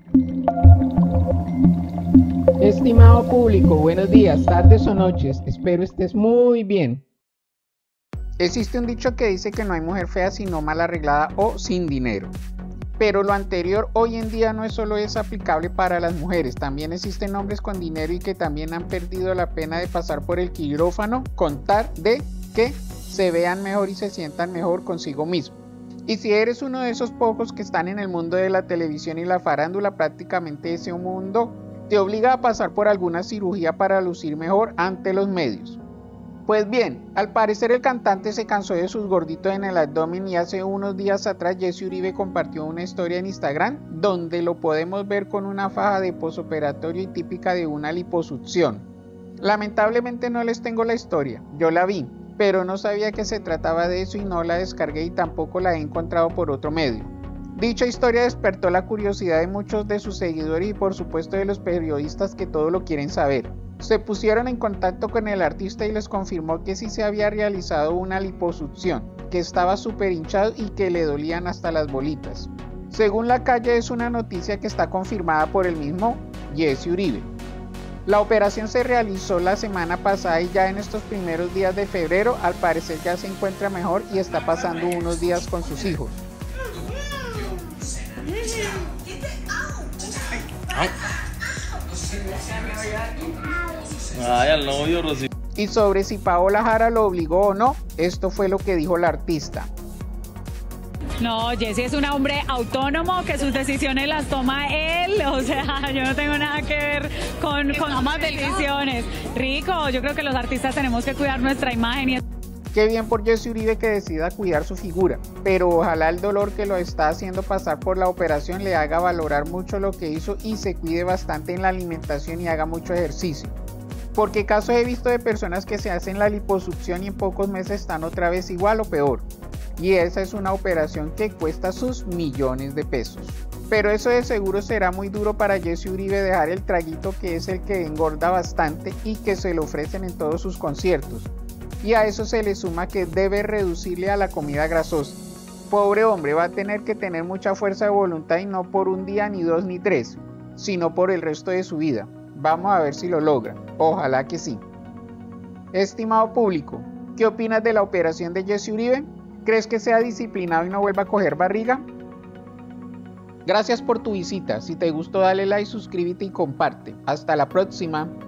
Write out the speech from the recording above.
Estimado público, buenos días, tardes o noches, espero estés muy bien. Existe un dicho que dice que no hay mujer fea sino mal arreglada o sin dinero. Pero lo anterior hoy en día no solo es aplicable para las mujeres, también existen hombres con dinero y que también han perdido la pena de pasar por el quirófano con tal de que se vean mejor y se sientan mejor consigo mismo. Y si eres uno de esos pocos que están en el mundo de la televisión y la farándula, prácticamente ese mundo te obliga a pasar por alguna cirugía para lucir mejor ante los medios. Pues bien, al parecer el cantante se cansó de sus gorditos en el abdomen y hace unos días atrás Jesse Uribe compartió una historia en Instagram donde lo podemos ver con una faja de posoperatorio y típica de una liposucción. Lamentablemente no les tengo la historia, yo la vi, pero no sabía que se trataba de eso y no la descargué y tampoco la he encontrado por otro medio. Dicha historia despertó la curiosidad de muchos de sus seguidores y por supuesto de los periodistas que todo lo quieren saber. Se pusieron en contacto con el artista y les confirmó que sí se había realizado una liposucción, que estaba súper hinchado y que le dolían hasta las bolitas. Según La Calle es una noticia que está confirmada por el mismo Jesse Uribe. La operación se realizó la semana pasada y ya en estos primeros días de febrero al parecer ya se encuentra mejor y está pasando unos días con sus hijos. Ay, al novio, Rosy. Y sobre si Paola Jara lo obligó o no, esto fue lo que dijo la artista. No, Jesse es un hombre autónomo que sus decisiones las toma él, o sea, yo no tengo nada que ver con ambas decisiones. Rico, yo creo que los artistas tenemos que cuidar nuestra imagen y... Qué bien por Jesse Uribe que decida cuidar su figura, pero ojalá el dolor que lo está haciendo pasar por la operación le haga valorar mucho lo que hizo y se cuide bastante en la alimentación y haga mucho ejercicio. Porque casos he visto de personas que se hacen la liposucción y en pocos meses están otra vez igual o peor. Y esa es una operación que cuesta sus millones de pesos. Pero eso de seguro será muy duro para Jesse Uribe dejar el traguito que es el que engorda bastante y que se le ofrecen en todos sus conciertos. Y a eso se le suma que debe reducirle a la comida grasosa. Pobre hombre, va a tener que tener mucha fuerza de voluntad y no por un día, ni dos, ni tres, sino por el resto de su vida. Vamos a ver si lo logra. Ojalá que sí. Estimado público, ¿qué opinas de la operación de Jesse Uribe? ¿Crees que sea disciplinado y no vuelva a coger barriga? Gracias por tu visita. Si te gustó, dale like, suscríbete y comparte. Hasta la próxima.